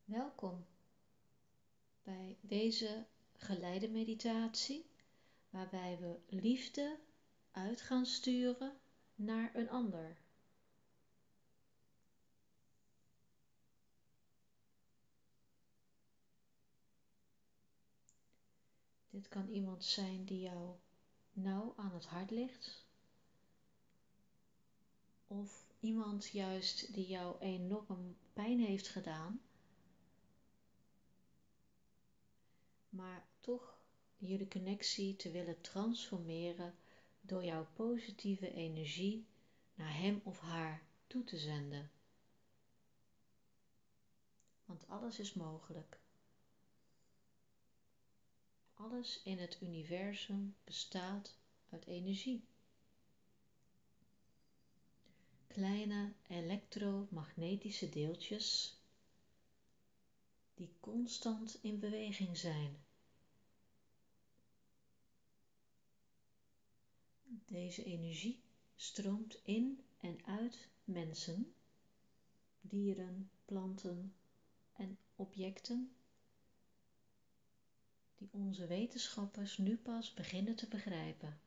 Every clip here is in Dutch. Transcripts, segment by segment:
Welkom bij deze geleide meditatie, waarbij we liefde uit gaan sturen naar een ander. Dit kan iemand zijn die jou nauw aan het hart ligt, of iemand juist die jou enorm pijn heeft gedaan, maar toch jullie connectie te willen transformeren door jouw positieve energie naar hem of haar toe te zenden. Want alles is mogelijk. Alles in het universum bestaat uit energie. Kleine elektromagnetische deeltjes die constant in beweging zijn. Deze energie stroomt in en uit mensen, dieren, planten en objecten die onze wetenschappers nu pas beginnen te begrijpen.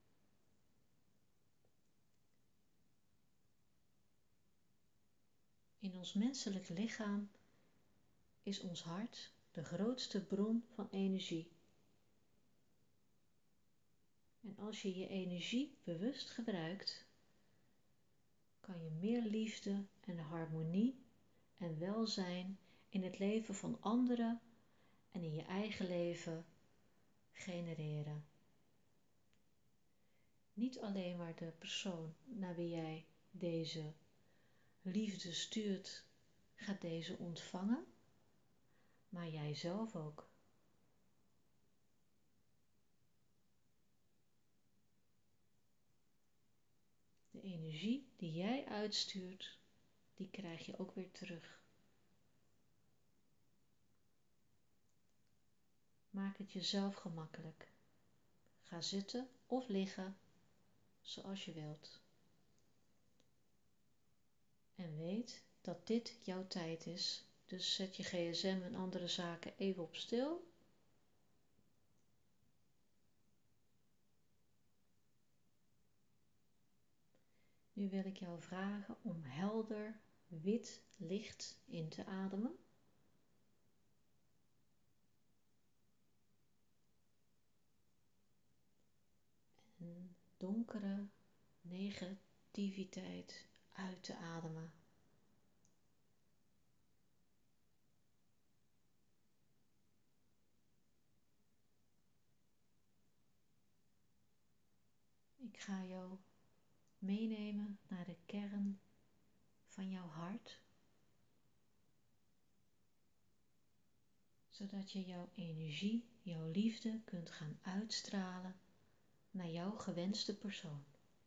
In ons menselijk lichaam is ons hart de grootste bron van energie. En als je je energie bewust gebruikt, kan je meer liefde en harmonie en welzijn in het leven van anderen en in je eigen leven genereren. Niet alleen maar de persoon naar wie jij deze liefde stuurt, gaat deze ontvangen, maar jij zelf ook. De energie die jij uitstuurt, die krijg je ook weer terug. Maak het jezelf gemakkelijk. Ga zitten of liggen, zoals je wilt. En weet dat dit jouw tijd is, dus zet je gsm en andere zaken even op stil. Nu wil ik jou vragen om helder wit licht in te ademen. En donkere negativiteit uit te ademen. Ik ga jou meenemen naar de kern van jouw hart, zodat je jouw energie, jouw liefde kunt gaan uitstralen naar jouw gewenste persoon.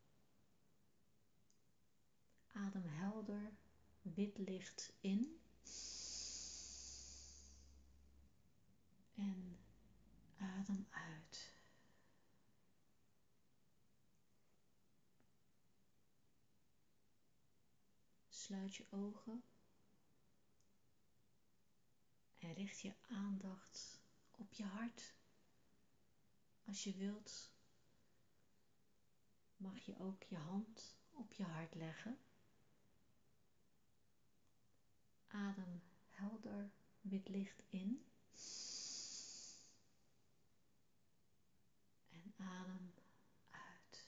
Adem helder wit licht in en adem uit. Sluit je ogen en richt je aandacht op je hart. Als je wilt, mag je ook je hand op je hart leggen. Adem helder wit licht in en adem uit.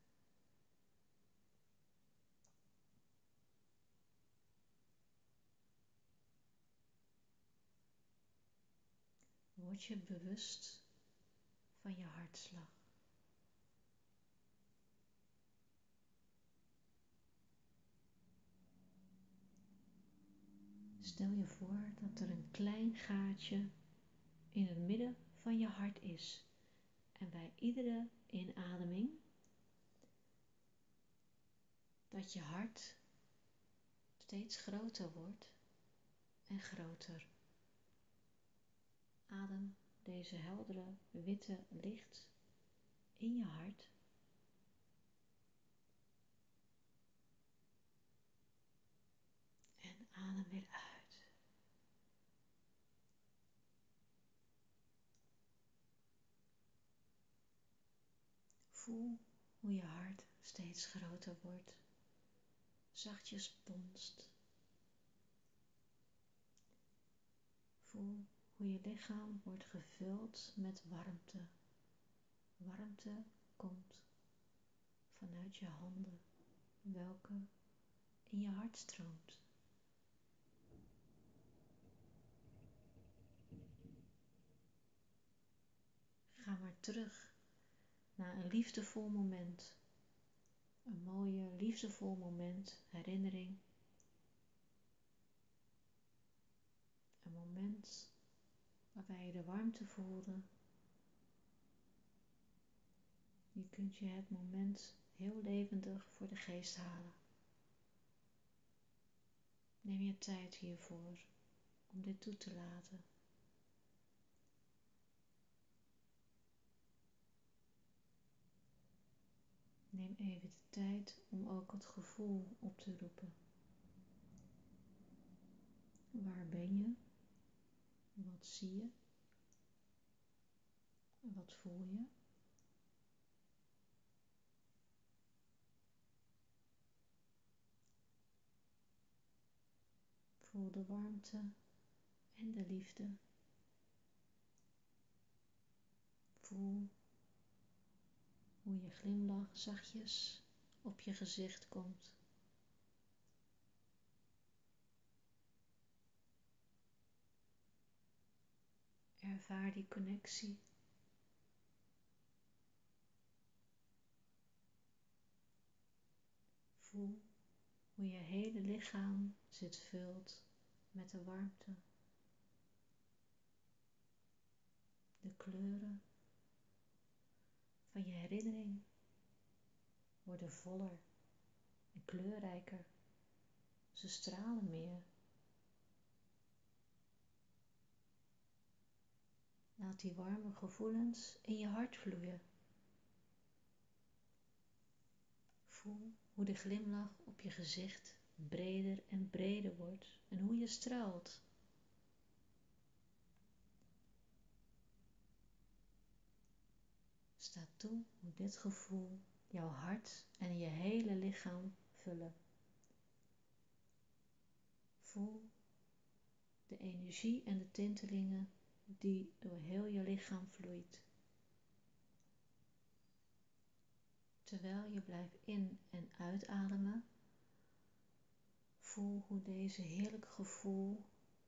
Word je bewust van je hartslag. Stel je voor dat er een klein gaatje in het midden van je hart is. En bij iedere inademing dat je hart steeds groter wordt en groter. Adem deze heldere witte licht in je hart. En adem weer uit. Voel hoe je hart steeds groter wordt, zachtjes bonst. Voel hoe je lichaam wordt gevuld met warmte. Warmte komt vanuit je handen, welke in je hart stroomt. Ga maar terug naar een liefdevol moment. Een mooie, liefdevol moment, herinnering. Een moment waarbij je de warmte voelde. Je kunt je het moment heel levendig voor de geest halen. Neem je tijd hiervoor om dit toe te laten. Neem even de tijd om ook het gevoel op te roepen. Waar ben je? Wat zie je? Wat voel je? Voel de warmte en de liefde. Voel hoe je glimlach zachtjes op je gezicht komt. Ervaar die connectie. Voel hoe je hele lichaam zit vult met de warmte. De kleuren van je herinnering worden voller en kleurrijker. Ze stralen meer. Laat die warme gevoelens in je hart vloeien. Voel hoe de glimlach op je gezicht breder en breder wordt en hoe je straalt. Sta toe hoe dit gevoel jouw hart en je hele lichaam vullen. Voel de energie en de tintelingen die door heel je lichaam vloeit. Terwijl je blijft in- en uitademen, voel hoe deze heerlijke gevoel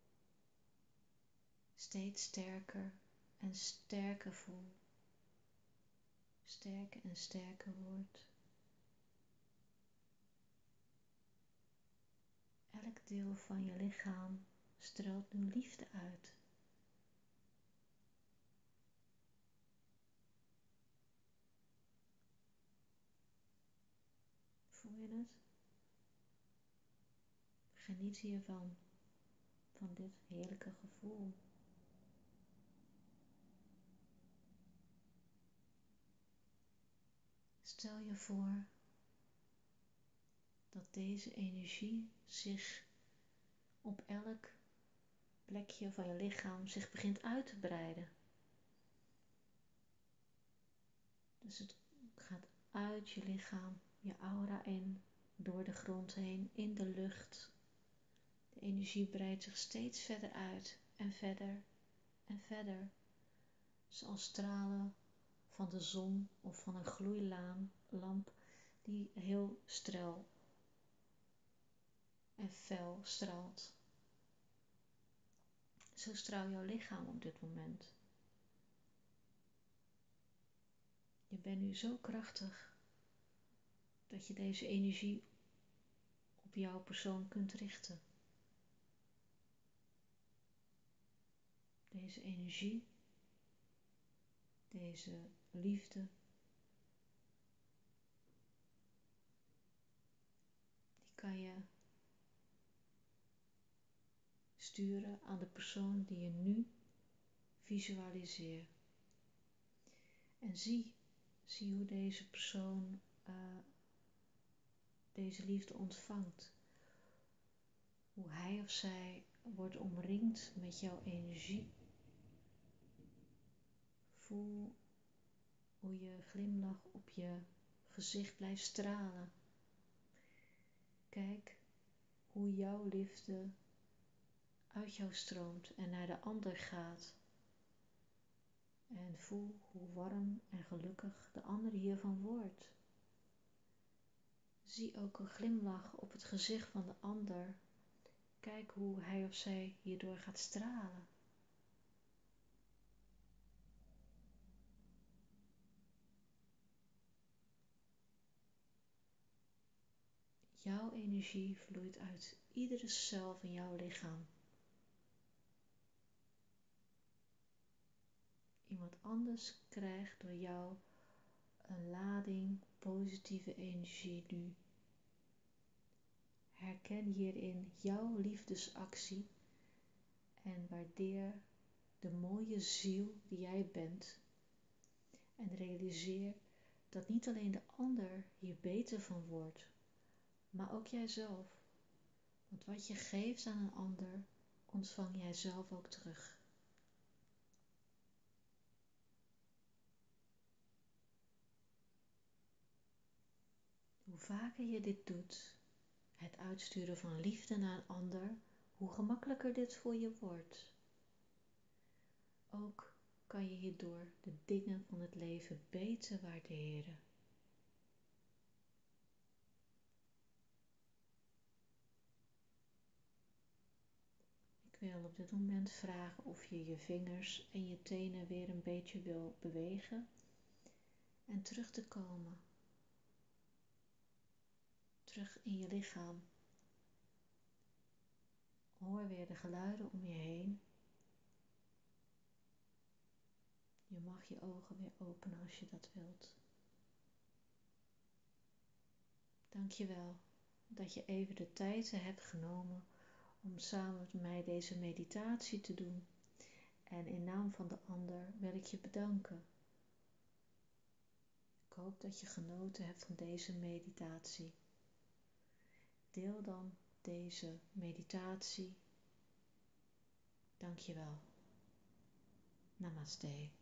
steeds sterker en sterker voelt. Sterker en sterker wordt. Elk deel van je lichaam straalt nu liefde uit. Voel je het? Geniet hiervan, van dit heerlijke gevoel. Stel je voor dat deze energie zich op elk plekje van je lichaam zich begint uit te breiden. Dus het gaat uit je lichaam, je aura in, door de grond heen, in de lucht. De energie breidt zich steeds verder uit en verder en verder. Zoals stralen van de zon of van een gloeilamp die heel strel en fel straalt. Zo straalt jouw lichaam op dit moment. Je bent nu zo krachtig dat je deze energie op jouw persoon kunt richten. Deze energie, deze liefde, die kan je sturen aan de persoon die je nu visualiseert. En zie hoe deze persoon deze liefde ontvangt. Hoe hij of zij wordt omringd met jouw energie. Voel hoe je glimlach op je gezicht blijft stralen. Kijk hoe jouw liefde uit jou stroomt en naar de ander gaat. En voel hoe warm en gelukkig de ander hiervan wordt. Zie ook een glimlach op het gezicht van de ander. Kijk hoe hij of zij hierdoor gaat stralen. Jouw energie vloeit uit iedere cel van jouw lichaam. Iemand anders krijgt door jou een lading positieve energie nu. Herken hierin jouw liefdesactie en waardeer de mooie ziel die jij bent. En realiseer dat niet alleen de ander hier beter van wordt, maar ook jijzelf. Want wat je geeft aan een ander, ontvang jij zelf ook terug. Hoe vaker je dit doet, het uitsturen van liefde naar een ander, hoe gemakkelijker dit voor je wordt. Ook kan je hierdoor de dingen van het leven beter waarderen. Ik wil op dit moment vragen of je je vingers en je tenen weer een beetje wil bewegen en terug te komen. Terug in je lichaam. Hoor weer de geluiden om je heen. Je mag je ogen weer openen als je dat wilt. Dank je wel dat je even de tijd hebt genomen om samen met mij deze meditatie te doen. En in naam van de ander wil ik je bedanken. Ik hoop dat je genoten hebt van deze meditatie. Deel dan deze meditatie. Dank je wel. Namaste.